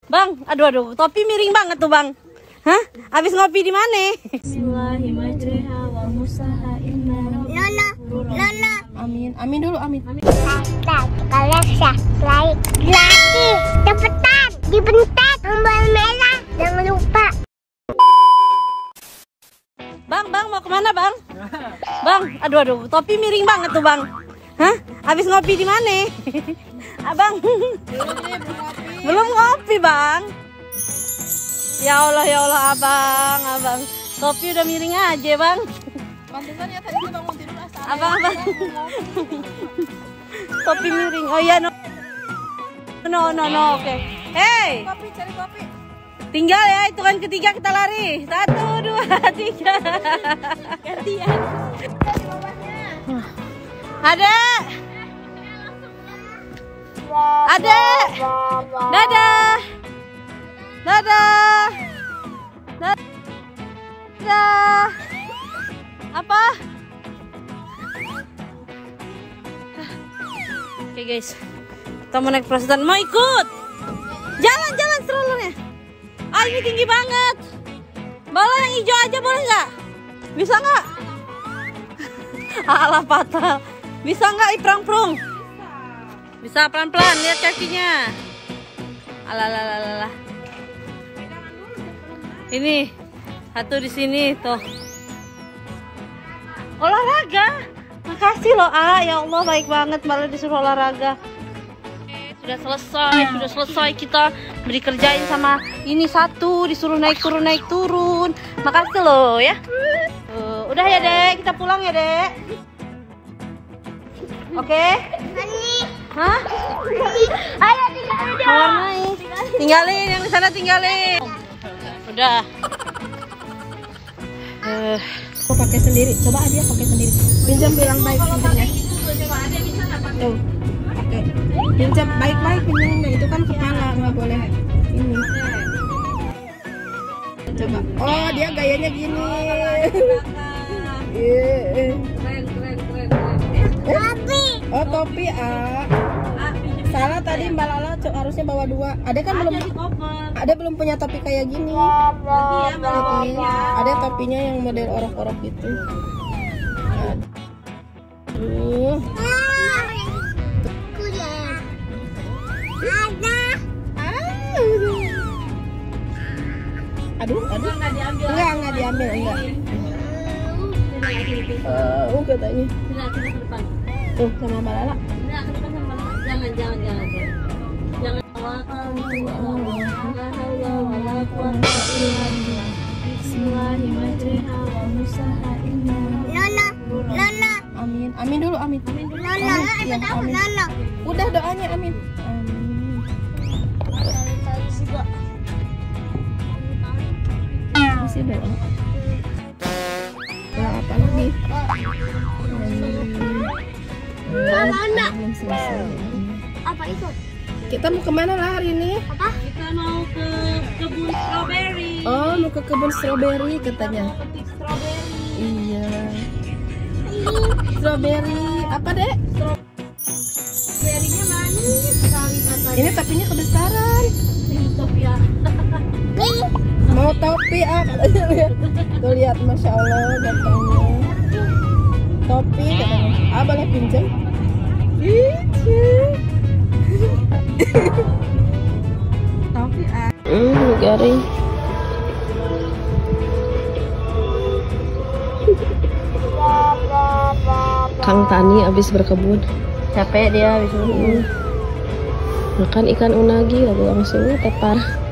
Bang, aduh, topi miring banget tuh bang. Hah? Abis ngopi di mana? Amin, amin dulu, amin. Kalian subscribe lagi, cepetan, dibentak tombol merah, jangan lupa. Bang, mau kemana bang? Bang, aduh, topi miring banget tuh bang. Hah? Abis ngopi di mana? Abang, belum ngopi bang. Ya Allah abang. Topi udah miring aja bang. Pantesan ya tadi bangun tidur asal. Abang. Topi miring. Oh iya no, oke. Hey. Kopi, cari kopi. Tinggal ya, hitungan ketiga kita lari. 1, 2, 3. Gantian. Adek. Dadah. Apa? Oke guys, kita mau naik perosotan. Mau ikut? Jalan strollernya. Ah ini tinggi banget. Balon yang hijau aja boleh nggak? Bisa nggak? Alah patah. Bisa nggak iprang-prung? Bisa pelan-pelan, lihat kakinya. Alah. Ini satu di sini tuh. Olahraga. Makasih loh ya Allah baik banget malah disuruh olahraga. Sudah selesai kita dikerjain sama ini satu, disuruh naik turun. Makasih loh ya. Udah ya dek, kita pulang ya dek. Oke? Hah? Ayo tinggalin dong. Tinggalin yang di sana tinggalin. Udah. Aku pakai sendiri. Coba dia pakai sendiri. Pinjam bilang baik pinjamnya. Tuh. Oke. Pinjam baik-baik pinjamnya. Itu kan kepala nggak boleh ini. Coba. Oh dia gayanya gini. Keren. Kopi. Oh topi salah tadi Mbak Lala harusnya bawa 2. Ada kan belum punya topi kayak gini. Ada topinya yang model orok-orok gitu. Aduh. Enggak diambil enggak. Katanya. Tuh sama Mbak Lala. Jangan. Amin dulu, amin. Nona. Udah doanya amin. Masih doa. Doa apa lagi? Nona. Belum selesai. Apa itu? Kita mau kemana lah hari ini? Apa? Kita mau ke kebun strawberry. Oh, mau ke kebun strawberry katanya. Mau petik strawberry. Iya. Strawberry apa dek? Strawberry-nya manis sekali katanya. Ini topinya kebesaran. Ini topi ya. Mau topi katanya lihat. Tuh lihat masya Allah gantengnya. Topi katanya. Boleh pinjam? Topi garing. Kang Tani habis berkebun. Capek dia habis Makan ikan unagi lalu langsung tepar.